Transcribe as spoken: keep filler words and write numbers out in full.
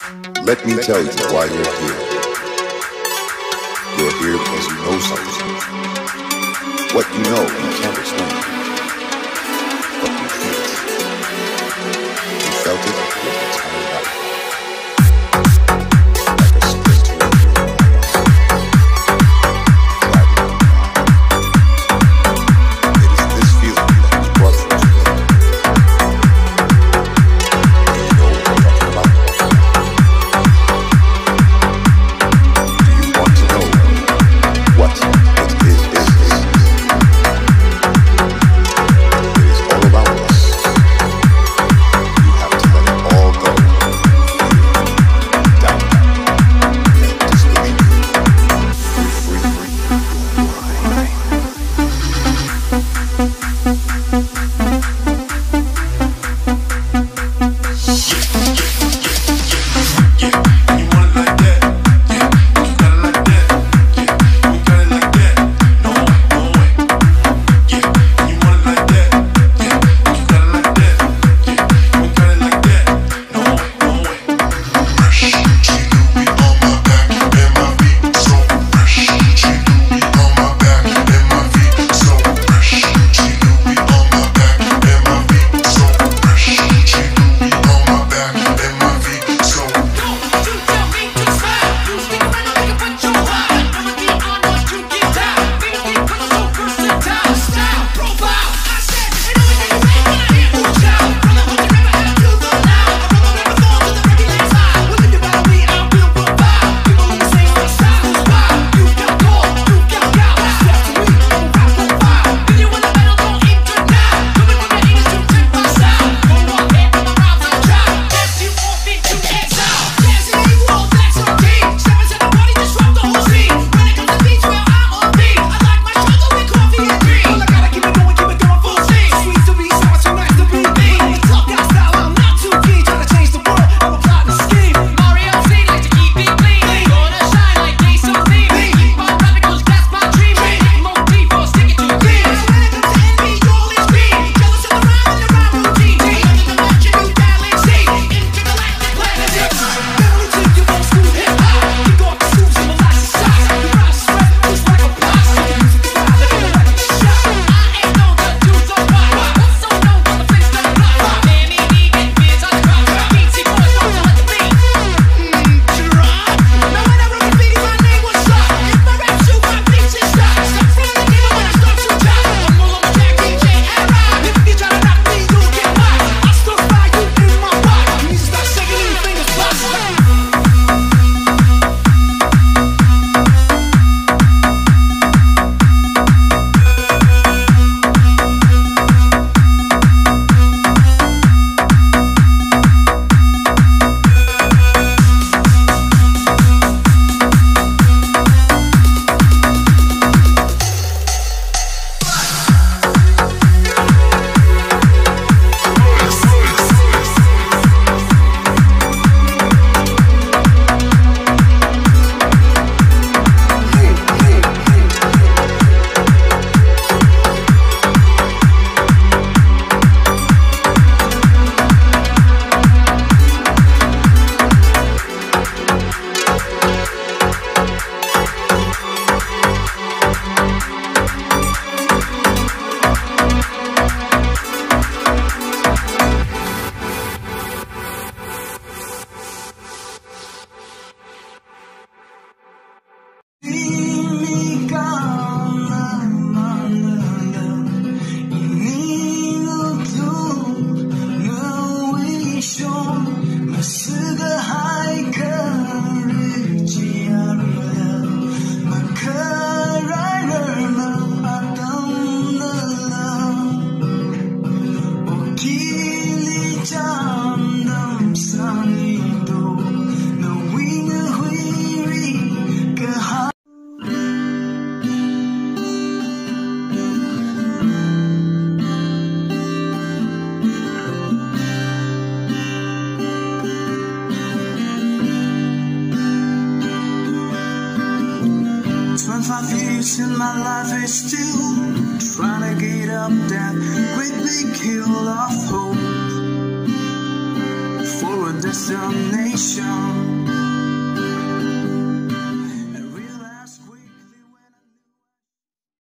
Let me tell you why you're here. You're here because you know something. What you know, you can't explain. But you feel it. You felt it your entire life. Like a split to your dream. Driving you mad. It is this feeling that was brought you together. Do you know what I'm talking about? Do you want to know what it is? is, is? It is all around us. You have to let it all go. Fear, doubt, disbelief. Free, free, free. twenty-five years in my life is still trying to get up that great big hill of hope for a day. destination.